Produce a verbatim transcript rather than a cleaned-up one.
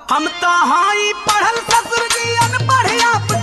हम तो हाई पढ़ल ससुर जी अनपढ़ आप